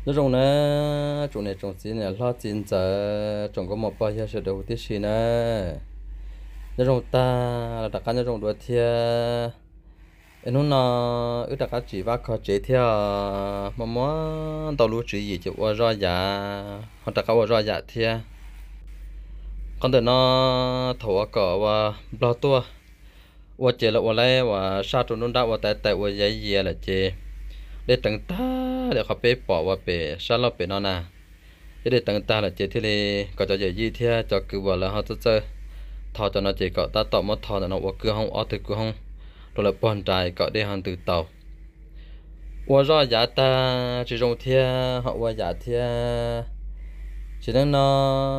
nó trồng nè trồng này trồng gì nè lo chín giờ trồng có một bao nhiêu sự đầu tiên gì nè nó trồng ta là đặc cái nó trồng đuôi thia em nó ước đặc cái chỉ vác khó chế theo mà muốn tàu lúa chỉ gì chỉ qua roi giả hoặc đặc cái qua roi giả thia con tụi nó thổ cỏ và bao tua qua chế là qua lấy và sa trộn nó đã qua tại tại qua giấy gì là chế để tận ta để họ bé bỏ qua bé sa lấp bé nó nè để tận ta là chế thì là có cho gì thì cho cứ vào là họ chơi thọ cho nó chế có ta tạo mất thọ là nó qua cửa không ở từ cửa không rồi là bọn trai có để hàng từ tàu qua rõ giá ta chỉ dùng thì họ qua giá thì chỉ nên nó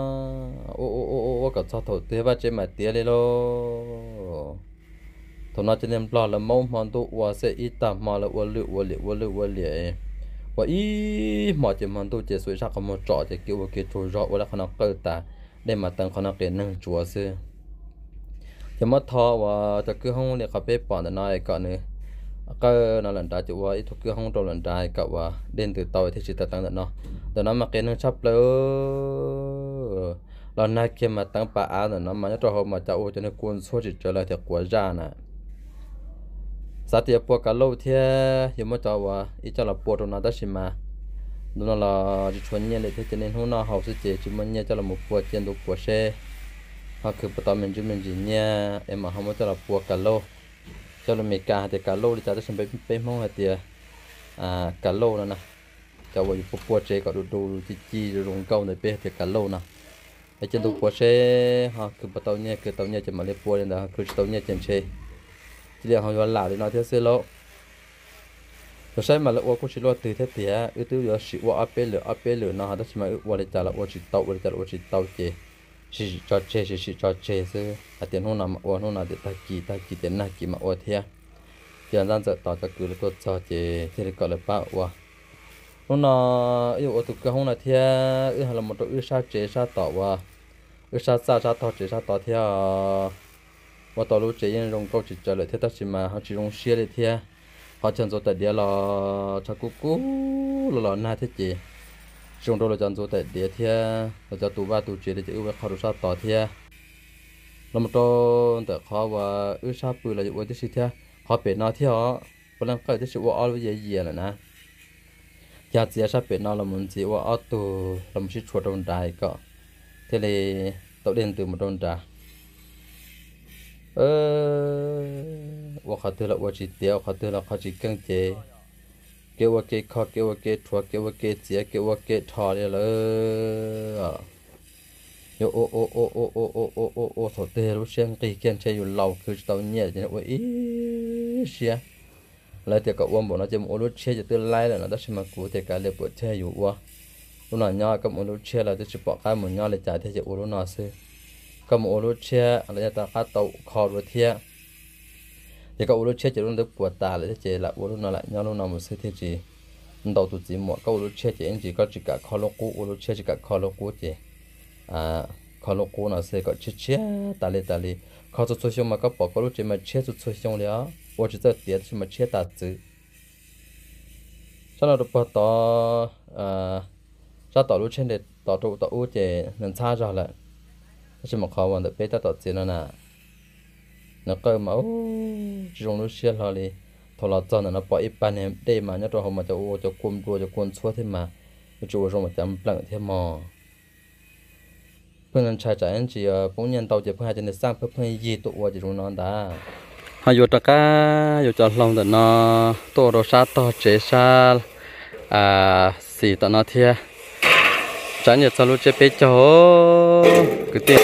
ô có cho thầu thế và trên mặt tiền đi lô thầu nó cho nên lo là mong mong tụ qua sẽ ít tầm mà là qua lựa và ý mọi chuyện mong tụ chỉ suy ra có một trọ chỉ kiểu cái trôi rõ và là khả năng cơ ta để mà tăng khả năng để nâng chúa xưa chỉ mất thọ và cho cứ không để cà phê bỏ để nói cỡ nữa cái nó lần trái chịu qua ít thuốc cứ không trong lần trái cậu và đến từ tàu thì chỉ tăng được nó để nó mặc cái nó sắp lỡ lần này khi mà tăng ba á nó mà cho họ mà cháu cho nên cuốn số chỉ trở lại thì quá ra nè sát tiệp qua cả lâu thì nhưng mà cháu và ít cho là bộ trong nó đó xí mà nó là chỉ chuẩn nhiên để thế cho nên hôm nào học sẽ chỉ mà nhớ cho là một bộ trên đồ bộ xe họ cứ bắt đầu mình chỉ nha em mà không có cho là bùa cả lô cho là mình cả thì cả lô thì cho nó xem bên mong là tiền cả lô nữa nè cho vào bùa chế có đồ chi rồi dùng câu để bên thì cả lô nè ở trên đồ bùa xe họ cứ bắt đầu nha cứ tàu nha chỉ mà lấy bùa lên đó cứ tàu nha trên xe chỉ là họ gọi là để nói theo xe lô rồi sai mà là ô cũng chỉ lo từ thế thì ưu tiên là chỉ ô áp lửa nó đó chỉ mà ô để trả là ô chỉ tàu chế chỉ cho chơi chứ tiền hôm nào mà hôm nào để ta kỳ tiền nào kỳ mà thế tiền ra giờ tao cứ là tôi cho chơi thì gọi là bao hôm nào yêu tụi cái hôm nào thế là một đội sa chơi sa tàu sa tàu chơi sa tàu thế và tàu lúc chơi những rong câu chỉ chơi lại thế ta chỉ mà họ chỉ rong xe lại thế họ chân rồi tại địa là cho cú là na thế chị chúng tôi là chọn số tại địa thia là cho tụ ba tụ chuyện để chữ về khó được sao tỏ thia là một trong tại khó và ước sao bự là những cái gì thia họ bị nó thia họ vẫn đang cái sự vô với gì là nè giờ chỉ sao bị nó là muốn chỉ vô tụ là một chiếc chuột trong đài cọ thế là tạo đến từ một trong đài và họ từ là vô chỉ tiêu họ từ là họ chỉ căng chế kêu cái kho kêu cái thua kêu cái chia kêu cái thò đi là yo ô thổ tê lúc xem cái kiện chơiอยู่lâuคือtao nhẹ thì nó ý xia lại thì cậu ông bảo nó chơi một lúc chơi cho tương lai là nó đã xem mà cụ thể cả lệp bữa chơiอยู่wa lúc nào nhau cái một lúc chơi là tôi chỉ bỏ cái một nhau lại trả theo cho lúc nào xưa cái một lúc chơi là ta cá tàu kho rồi thiệt thì cậu lúc chết chỉ luôn được buộc ta lại chết là lúc nào lại nhau lúc nào một sự thế gì đầu tụt chỉ một cậu lúc chết chỉ anh chỉ có chỉ cả kho lô cũ lúc chết chỉ cả kho lô cũ chỉ kho lô cũ nào sẽ có chết ta li kho tụt xuống mà có bỏ có lúc chỉ mà chết tụt xuống liền tôi chỉ tới tiền chỉ mà chết ta chứ sau đó được bỏ tỏ ra tỏ lúc trên để tỏ tụ tỏ u chỉ nên xa ra lại chỉ một kho hoàn được bé ta tỏ tiền nữa nè nó cơ mà dùng nó xia là đi thằng lợn cho nó bỏ ít ban em đây mà nhớ rồi mà cho cuốn xóa thế mà cho rồi mà chấm lợn thế mà phương anh trai trẻ anh chỉ bỗng nhiên tàu chỉ phương hai chân sang phương gì tụ chỉ dùng nó đã hai vô tất cả vô cho lòng để nó tổ đồ sát to chế sa xì tao nó thia trái nhiệt sao lúc chế bé cho cứ tiền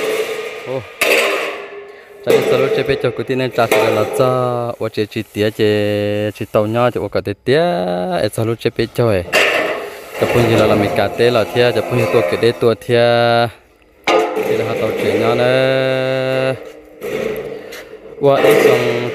tại sao lúc chơi bây giờ cứ tin nên trả tiền là cho ở chơi chỉ tàu nhau chỉ ở cái tía ở sao lúc chơi bây giờ ấy chụp hình là mình cả tê là thia chụp hình cái đấy tua thia thì là tàu chơi nhau nè và ít xong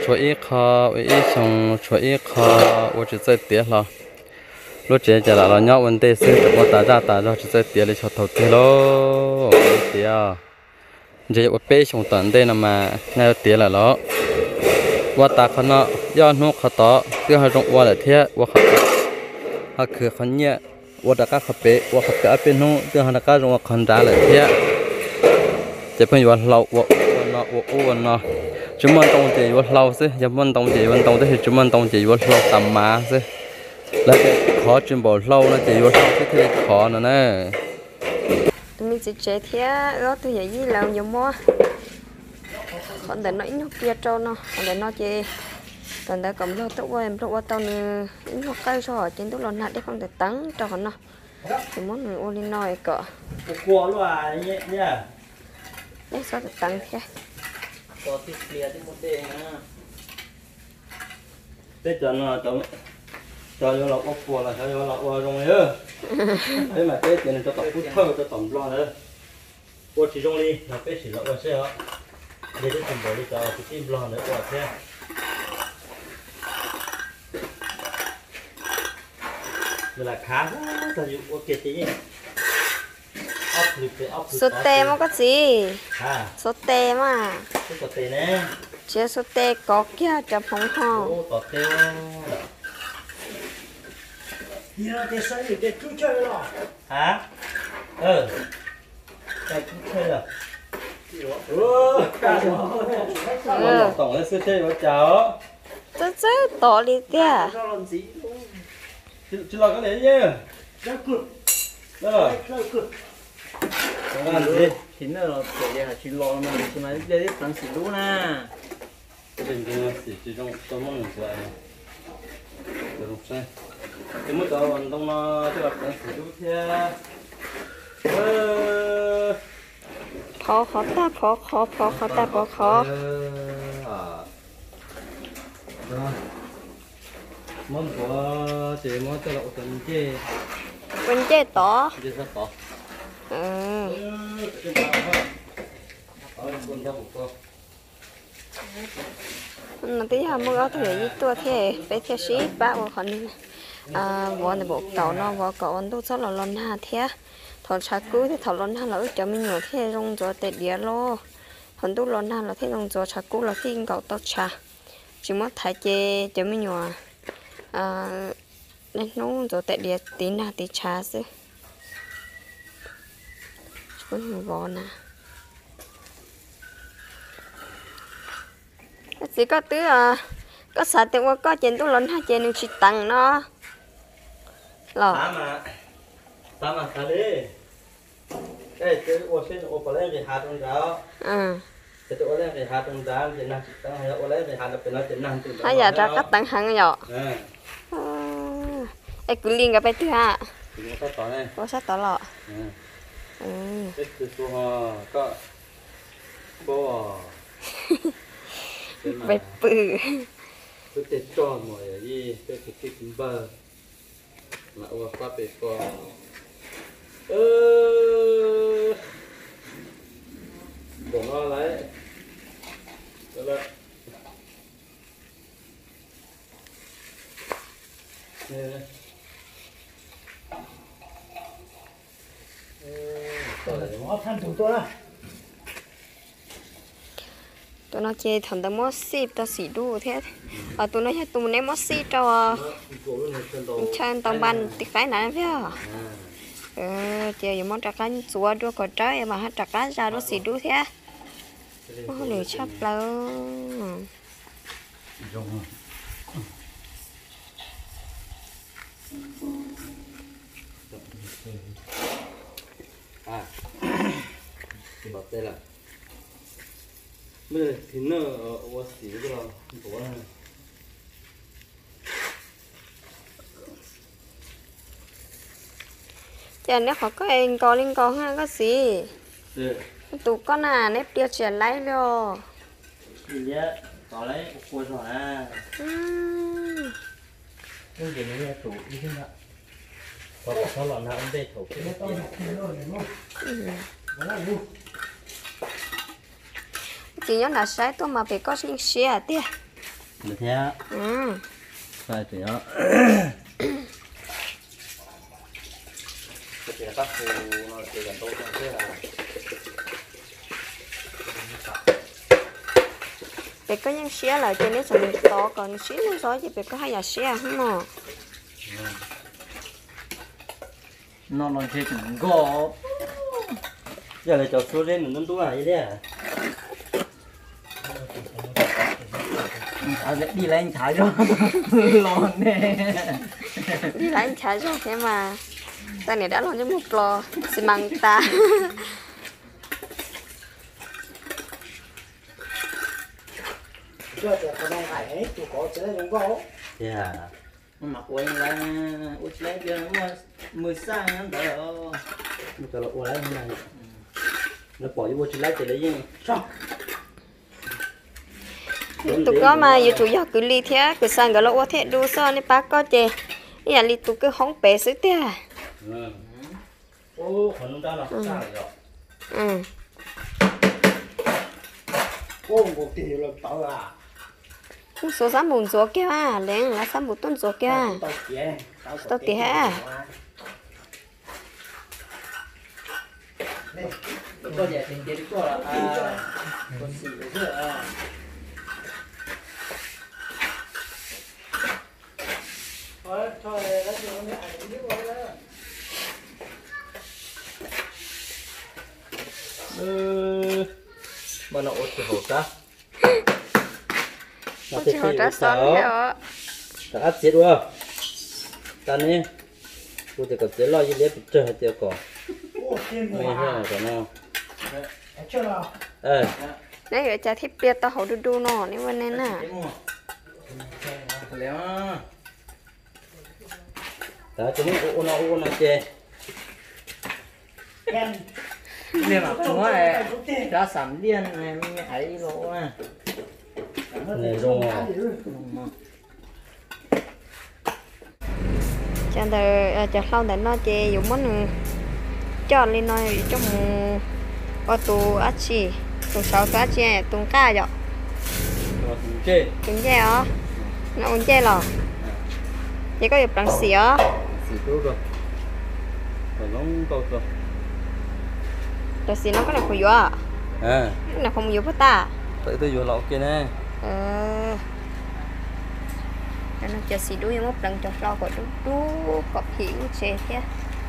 chuối kho ở chỉ chơi tía là lúc chơi là nhau vấn đề sự chụp một ta ra chỉ chơi tía là cho tàu tía lo tía giờ ở bên trong tuần đây mà nay tiền là nó qua ta khăn nó do nó khát đó cứ hai trong qua là thế qua khát họ cứ khăn nhẹ 我大家我边弄这还那个用我看着了贴，这边有老我那，专门当这有老噻，专门当这有当这是专门当这有老ตำมา噻，แล้วขอจุ่มบ่老那这有老这ที่ขอนะนะ mình chỉ chế thế đó tôi dạy gì làm nhiều mua còn để nó ít nó kia trâu nó còn để nó chế còn để cầm lo tốt em tốt tao nữa ít nó cây rồi trên tôi lần nào để không thể tắng cho nó thì muốn người ôn lên nói cỡ qua luôn à nhá đấy sao để tắng thế có thịt lìa thì một đêm á tết cho nó cho lọc ốc qua là cho lọc qua trong này thế mà tết thì cho tổng phút thơ cho tổng lo nữa qua chỉ trong đi là tết chỉ lọc qua xe đó để cái tổng bộ đi cho cái tim lo nữa qua xe là khá sao dụ ok tí sốt tê mà có gì à sốt tê mà cái sốt tê nè chế sốt tê có kia chấm hồng hồng sốt tê giờ để xây dựng để chú chơi rồi hả cái chú chơi rồi tổng là sư chơi với cháu rất to đi kia sao làm gì chứ lo cái đấy nhá ra cực đó ra cực rồi làm gì thì nó là để là chỉ lo mà chỉ mà để tặng xịt luôn à bình thường chỉ trong món này vậy được không sai cái mức đó còn trong nó cho bạn sử dụng theo khó ta khó món của chị món cho lậu tuần chê quên chế to chị sao tỏ nó tí hà mua áo thử với tôi thế bé thế sĩ bác của con đi vợ này bộ cậu nó vợ cậu anh tôi rất là lớn hà thế thằng cha cứu thì thằng lớn hà là cho mình nhiều thế trong chỗ tết địa lo thằng tôi lớn hà là thế trong chỗ cha cứu là thế cậu tao cha chỉ mất thay chế cho mình nhiều nên nó chỗ tết địa tí nào tí cha chứ con người vợ nè chỉ có thứ có sợ tiền qua có chuyện tôi lớn hai chuyện nó chỉ tăng nó lò ta mà ta đi cái ô xin ô phải lấy cái hạt trong đó cái ô lấy cái hạt trong đó thì năng tăng hay ô lấy cái hạt là nó chỉ năng từ hay giờ ra cắt tăng hàng nhỏ ai cứ liên cái thứ ha thì nó tỏ này có sát tỏ lọ cái từ số có bò bẹp bự cái tết tròn mọi gì cái kim bơ mà ô qua bể co bỏ nó lấy đó là nó thành thủ tôi tụi nó chơi thằng ta mót xịp tao xỉ đu thế tụi nó tụi nó mót xịp cho chân tao ban tí cái này phải chơi những món trà cá chúa đua cỏ trái mà hát trà cá ra nó xỉ đu thế này chắc là thì bảo đây là bây giờ thì nó ở xí cái là bố này giờ nếu họ có anh có linh có ha có gì tụ con à nếp tiêu chuyển lấy rồi thì nhá có lấy cua rồi à nhưng cái này thủ như thế nào có lợn nào anh đây thủ cái chỉ nhớ là sai tôi mà phải có những xe tiếc được thế sai thì nó cái này các cô nó chỉ cần tốt hơn thế là phải có những xe là cho nên sẽ to còn xe nó gió thì phải có hai nhà xe không mà nó chơi chừng gò giờ là cho số lên nó đúng là vậy đấy à đi lên thải rồi lon nè đi lại anh trái rồi thế mà ta này đã lon cho một lò xi măng ta chưa được còn không phải chủ có chế đúng không? yeah mặc quên là út lấy giờ mười sang nó đỡ cho nó uống lấy như này nó bỏ vô chỉ lấy thì lấy gì sao tụi có mà giờ chủ yếu cứ li thế cứ sang cái lỗ thế đu so nên bác có chè nhà li tụi cứ hóng bé xứ thế ô còn nó ra là sao rồi Cô một tỷ là tao à? cũng số sáu mùng số kia à lên là sáu mùng tuần số kia Tao tiền, tao tiền hả có vẻ tình tiết của là con xì nữa à thôi nó chưa có ai biết rồi đó. mà nó ốt thì hổ ta có chỉ hồi ra son theo ta áp chết quá ta nè cô thì có thể lo gì để chờ hết tiêu cỏ Ô, tiền mấy mua ha à? cái nào Chưa nào? đấy giờ cha thiết biệt tao hậu đu đu nọ nênวันนั้นน่ะ léo ta cho nó chè Em nên mà chúng nó ra sắm liên này mình ấy lỗ à này rong à cha đời cha lâu để nó chè dùng món nữa cho lên nó trong ô tô á chi tụi sáu cá chè tụi cá vậy chè tụi chè á nó uống chè lò chỉ có được bằng xỉa xì tốt rồi nó tốt rồi rồi xỉa nó có là khuyến à à cái này không nhiều với ta tại tôi vừa lọc kia nè nó chờ xì đuôi một lần cho lo của đu có hiểu chè thế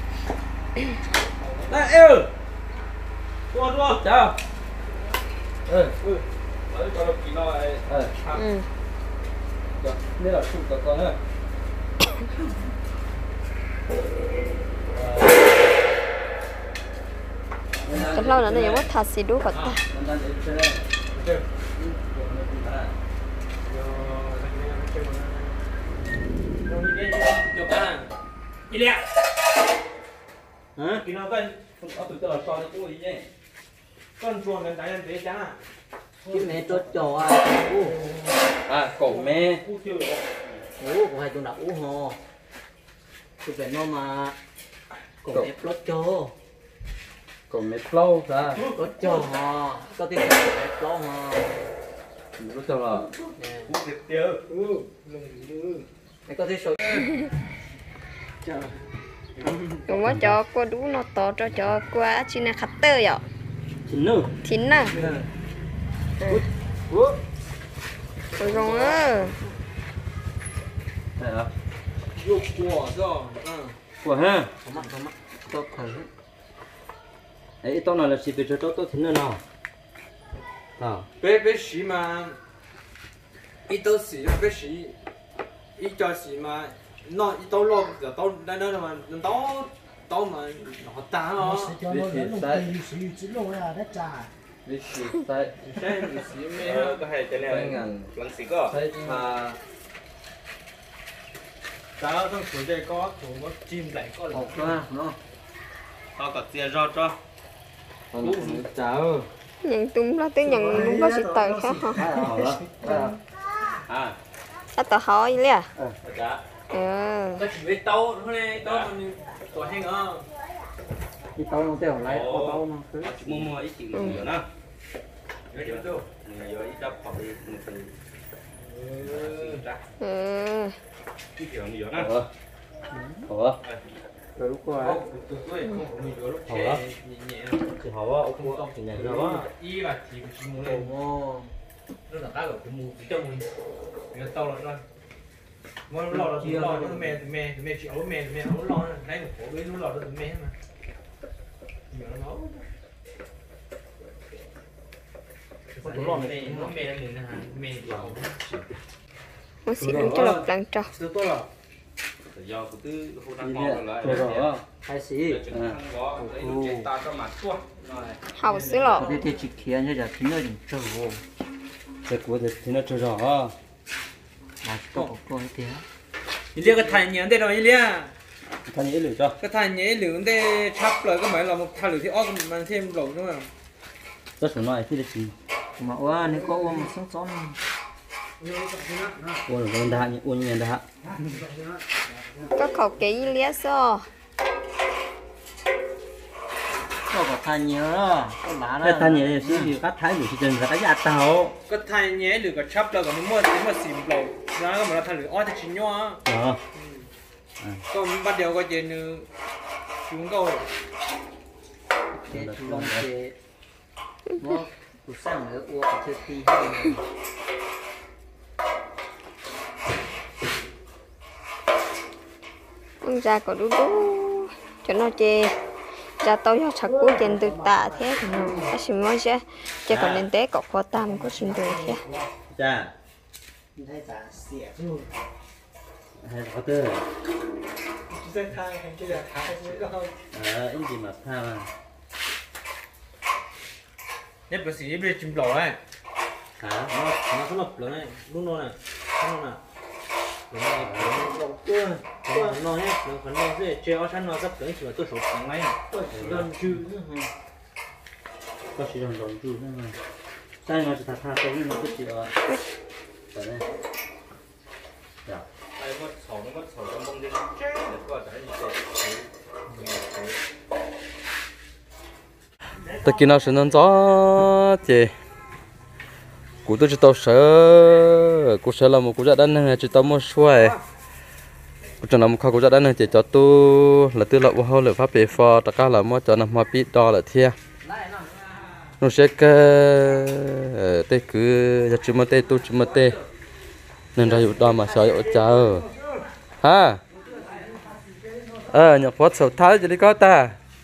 này yêu tua chào lấy cho nó kỹ nó đây là sụp con nữa cho lo là nó giống thật xì đuôi của ta hả kỹ nó cái có từ từ là cho nó cua gì nhỉ con chuồng gần tại anh thế chán à cái mẹ chốt trò à cổ mẹ cu chưa được của hai tôi đặt ú hồ tôi phải nó mà cổ ép lót cho cổ mẹ flow ra lót cho hồ có tiếng ép lót hồ lúc sau là cu thịt tiêu này có thể số cũng có cho cô đu nó to cho qua chỉ là khát tơ vậy chín nữa thính nè rồi rồi này hả dục của rồi của ha không mắc tôi khởi ấy tao nói là chỉ về cho tôi chín nữa nào à bé xí mà ít tao xí là bé xí ít cho xí mà nó ít tao lo giờ tao đây đó mà tao mà nó ta nó sẽ cho nó lớn một tỷ sử dụng chín lô là đất trà. đi xịt tay sẽ xí mẹ có hay thế này lần xí cơ tay mà tao trong số đây có thủ mất chim lại có học ra nó tao có tiền cho còn cháo nhận tung nó tới nhận luôn có sự tờ khác hả à sao tờ hỏi vậy à dạ ừ tao chỉ biết tao thôi này tao mình có hay không cái tao nó theo lại tao nó cứ mua ít chỉ nhiều nữa nhớ chưa đâu nhiều ít đắp hoặc đi ừ cái kiểu nhiều nè ủa rồi lúc qua tôi không có nhiều lúc Hả? nhẹ nhẹ chỉ hỏi ông không chỉ nhảy ra quá y và chỉ muốn lên ồ nó là cái của cái mù tí trong mình tao là nó mà nó lọt là lọt nó mẹ chỉ ấu mẹ ấu lọt đấy một khổ với nó lọt là mẹ mà nhiều nó máu nó lọt mẹ là mẹ lọt một xí nữa cho lọc lăng trò do của tư hồ đi đang nè lại rồi đó hai xí ta cho mặt tua hậu xí lọ đây thì chỉ kia như là thì nó đừng trâu cái của thì nó rồi đó mà to coi thế đi liên cái thành nhẫn đây rồi đi liên thanh nhĩ lửa cho cái thành nhẫn lửa đây chắp lại cái máy là một thành lửa thì óc mình thêm lẩu nữa mà rất số này thì là gì mà ua nếu có ua một sống sống ua là đá như ua như đá có khẩu kế gì lía so có thành nhớ đó có lá đó cái thanh nhĩ là gì các thái gì trên là cái giá tàu cái thành nhẫn lửa cái chắp là còn mua tiền mà xỉm lẩu ra cái mà là thành lửa oi thì chín nhau đó còn bắt đầu có chuyện nữa chúng tôi để lòng để nó cũng sang nữa ua phải chơi tí hơn con ra có đú đú cho nó chê ra tôi cho chặt cú trên từ tạ thế thì nó có xin mới sẽ còn lên té có kho tam có xin được thế cha thấy cả xỉa hay có tư sẽ thay hay kia là thay nữa không anh gì mà tha mà nhất là sĩ về chim lẩu ấy hả nó không lập lớn này lúc nó này không nào nó nhé nó còn nó sẽ treo chân nó sắp tới chỉ là tôi số khoảng mấy lần chữ có chỉ còn đòn chữ nữa mà sai nó chỉ tha tha tôi nó cứ chỉ ở đây dạ ai mất sầu trong bông đi để có cái gì tất nhiên nó sẽ nên gió chị cụ tôi chỉ tao sợ cụ sợ là một cụ gia đình chỉ tao mua xuôi cụ cho nằm khó cụ gia đình chỉ cho tôi là tư lợi hoa lợi pháp bề phò tất cả là mua cho nằm hoa bít đo là thiê nó sẽ cái tê cứ chỉ mua tê tôi chỉ mua tê nên raอยู่đo mà sợ ở chờ ha nhập phốt sầu thái chỉ đi có ta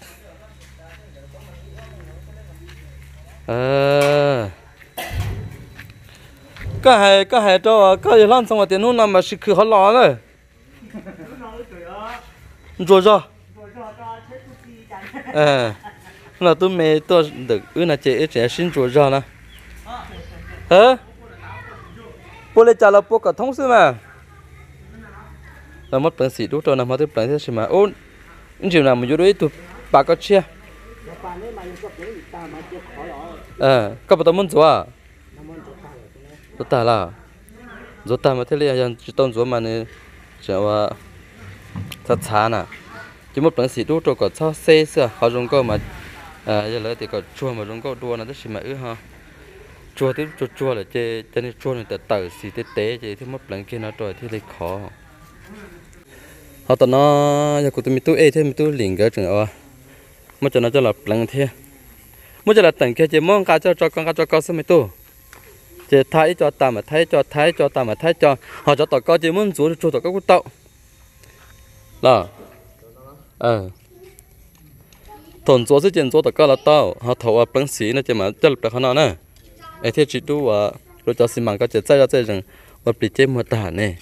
cái hệ cho cái gì làm xong rồi tiền nó nằm mà xịt khử họ lò rồi rồi là tôi mẹ tôi được là trẻ xin rồi nè hả bố lấy trả là bố cả thông sư mà là mất bản sĩ đúng rồi nằm mà tôi bản thế mà ôn những chuyện nào mà vô đấy tụi bà có chia các bạn muốn做啊做大了做大嘛这里像只当做嘛呢叫ว่าช้าน่ะchỉ một bản sĩ đúng rồi có sao xe sữa họ dùng câu mà giờ lấy thì có chua mà dùng câu đua là rất là ư ha chua thì chua là chơi cho nên chua này tự xì tế chơi thì mất bản kia nó rồi thì lấy khó họ tao nó giờ của tụi mình tu thế mình tu liền cái trường à mất cho nó cho là bản thế mất cho là tận kia chỉ mong cá cho con cá cho con xem mình tu chỉ thái cho ta mà thái cho ta mà thái cho họ cho tao có chỉ muốn chúa tao có tao là thôn chúa sẽ tiền chúa tao có là tao họ thầu bản sĩ nó chỉ mà cho là họ nè ai thế chỉ tu rồi cho xin mang cái chỉ ra rằng và bị chế một tả này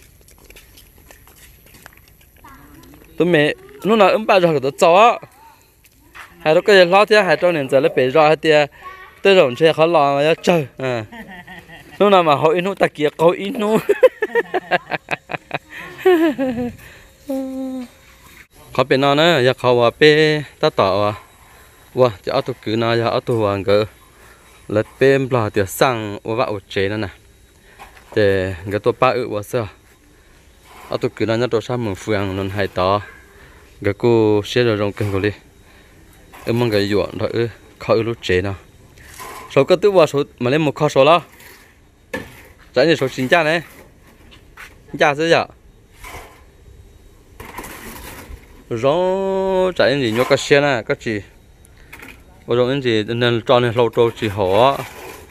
tụi mẹ lúc nào ba rồi tụi cháu hai đứa cái lo thế hai trong年giờ lấy bị rồi hai tia tới rồi chơi khó lo mà chơi lúc nào mà họ inu ta kia có inu khó bên nó nữa giờ khó vào bên ta tỏ wow chỉ ở tụi cứ nào giờ ở tụi hoàng cơ lật bên bờ tiệt sang và vào chế nữa nè để cái tụi ba ở vào sao ở tụi cứ nào nhớ tụi sang mường phượng nên hay tỏ cái cô sẽ rồi trong kênh của đi mong cái ruộng rồi khó lúc chế nào số cái tụi vào số mà lên một kho số đó trái này số chín cha này cha sẽ giờ rồi trái gì nhóc cái xe này cái gì rồi cái gì nên cho nên lâu trâu chỉ họ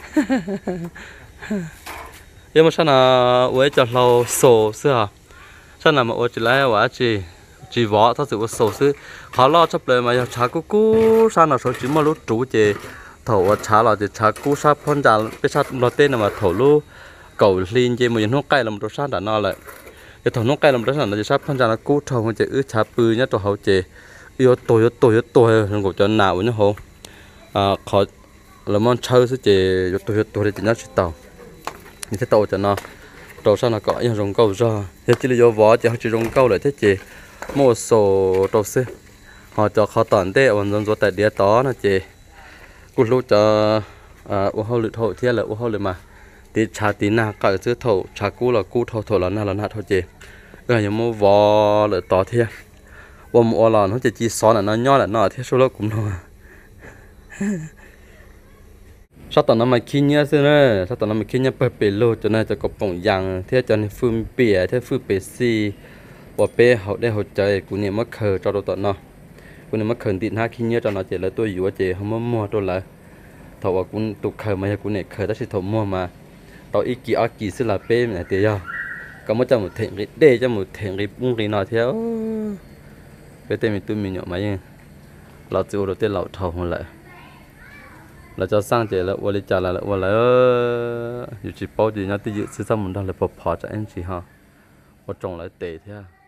nhưng mà sao nào với cho lâu sổ xưa sao nào mà ô chỉ lấy quả chỉ vỏ thật sự ô sầu sư họ lo chấp lời mà chả cú sao nào số chỉ mà lúc chủ chỉ thầu chả là chỉ chả cú sao phong trào cái sao nó tên là mà thầu lúc cầu liên chỉ một những hốc cây là một đồ sao đã no lại cái thầu hốc cây là một đồ sao nó chỉ sao phong trào là cú thầu mà chỉ chả bự nhá đồ hậu chỉ yêu tôi rồi của cho nào nhá hồ khó là món chơi sẽ chỉ tôi thì nhớ chỉ tàu như thế tàu cho nó tàu sao nó có những rồng câu ra thế chỉ là do vỏ chỉ chỉ rồng câu lại thế chỉ một số tàu xe họ cho khó toàn thế còn dân số tại địa đó nó chỉ cút lúc cho ô hậu lụt hậu thế là ô hậu lụt mà thì trả tí na cả cái thầu trả cú là cú thầu là na thôi chỉ cái này một vỏ là to thế một là nó chỉ xóa là nó nhỏ là nó thế số lượng cũng thôi sao tao nó mà khi nhớ xưa nữa sao tao nó mà khi nhớ bể bể lô cho nên cho có bông giang thế cho nên phun bể thế phun bể xì và bể hậu đây hậu trời cũng niệm mất khờ cho đồ tao nó cũng niệm mất khờ tiền ha khi nhớ cho nó chỉ là tôi dùa chỉ không mua tôi lại thầu cũng tụt khờ mà cũng niệm khờ đó chỉ thầu mua mà tao ý kỳ xưa là bể này tiền do có một trăm một thèn cái để cho một thèn cái bung cái nào theo cái tên mình nhỏ mấy lão chịu đầu tiên lão thầu lại là cho sang chế là ủa trả lại là ủa lại chỉ bao gì nhau tiêu dự sử dụng mình đang là bỏ cho anh chị ha, trồng lại tệ thế.